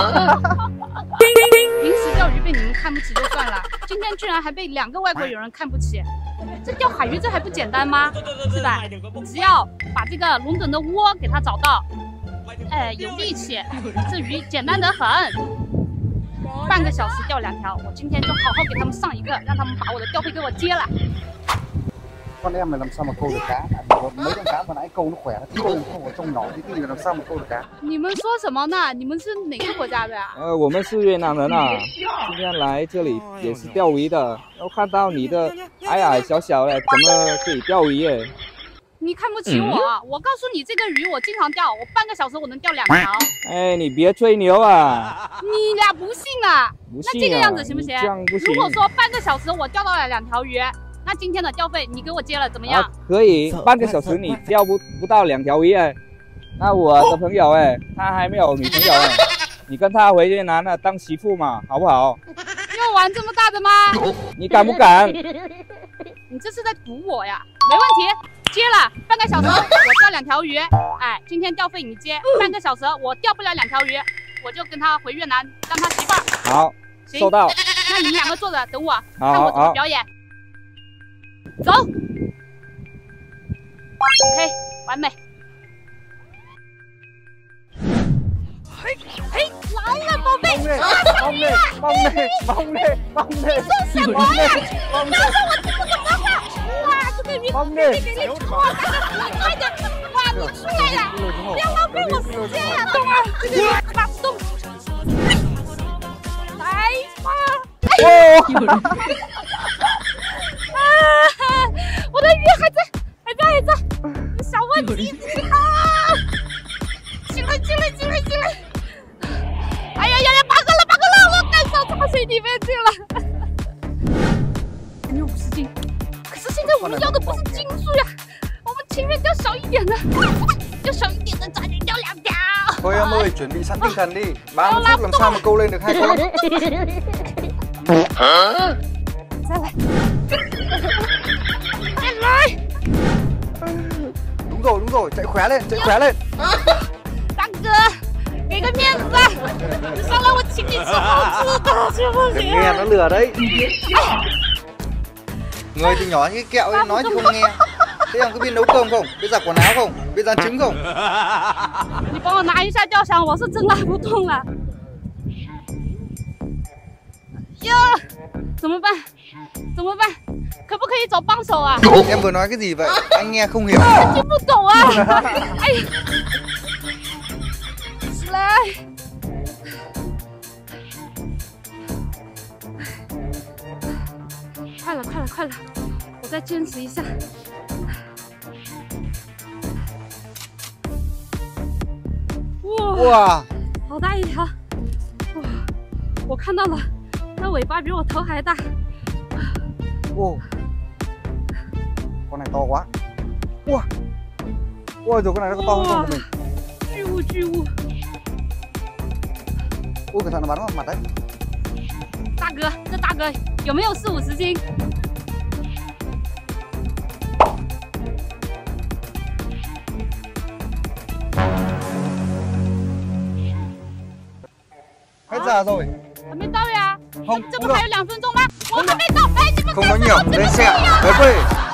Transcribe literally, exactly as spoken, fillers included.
平时钓鱼被你们看不起就算了，今天居然还被两个外国友人看不起，这钓海鱼这还不简单吗？是吧？只要把这个龙趸的窝给它找到，哎，有力气，这鱼简单得很。半个小时钓两条，我今天就好好给他们上一课，让他们把我的钓费给我接了。 con em này làm sao mà câu được cá? Mấy con cá vừa nãy câu nó khỏe, nó câu không ở trong nhỏ thì cái gì làm sao mà câu được cá? 你们说什么呢？你们是哪个国家的呀？ 呃，我们是越南人啊，今天来这里也是钓鱼的。我看到你的矮矮小小的，怎么可以钓鱼耶？ 你看不起我？嗯、我告诉你，这个鱼我经常钓，我半个小时我能钓两条。 哎，你别吹牛啊！ 你俩不信啊？ 不信啊， 那这个样子行不行？ 这样不行。 如果说半个小时我钓到了两条鱼。 那今天的钓费你给我接了怎么样？ 啊、可以，半个小时你钓不不到两条鱼哎。那我的朋友哎，他还没有女朋友哎，你跟他回越南了当媳妇嘛，好不好？ 要玩这么大的吗？ 你敢不敢？ 你这是在赌我呀？没问题，接了。半个小时我钓两条鱼，哎，今天钓费你接。半个小时我钓不了两条鱼，我就跟他回越南当他媳妇儿。 好，收到。 那你们两个坐着等我， 好看我怎么表演。 走 ，OK， 完美。嘿，嘿，来了，宝贝！ 帮你，帮你，帮你，帮你！ 你说什么呀？你告诉我听不懂的话。哇，这个鱼， 帮你！ 给你，哇，快点，哇，你出来了，不要浪费我时间呀，动啊，这个鱼，快动！来吧。我的鱼还在，还在，还在，小问题啊！进来，进来，进来，进来！哎呀呀呀，八个了，八个了，我干手插水里面去了。还有五十斤，可是现在我们要的不是斤数呀，我们情愿钓小一点的，钓小一点的，抓紧钓两条。 Thôi em ơi, chuẩn bị sẵn tinh thần đi. ba mươi phút làm sao mà câu lên được hai con? 再来。 来！ Đúng rồi, đúng rồi, chạy khỏe lên, chạy khỏe lên. 大哥，给个面子，你上来我请你吃好吃的，行不行？ Nghe nó lừa đấy. Người thì nhỏ như kẹo ấy, nói thì không nghe. Thế em có biết nấu cơm không? Biết giặt quần áo không? Biết rán trứng không? 你帮我拿一下钓箱，我是真拉不动了。呀，怎么办？怎么办？ 可不可以找帮手啊 ？Em vừa nói cái gì vậy? Anh nghe không hiểu. 听不懂啊！哎呀，来，快了，快了，快了！我再坚持一下。哇哇，好大一条！哇，我看到了，那尾巴比我头还大。 Wow. Con này to quá. Wow. Ôi rồi con này nó có to hơn con của mình. 巨物巨物。 Ôi cẩn thận nó bắn vào mặt đấy. 大哥，这大哥有没有四五十斤？ Hết giờ rồi. 还没到呀？ Không, 这不还有两分钟吗？我还没到，哎，你们 không nói nhiều, lên xe, về quê.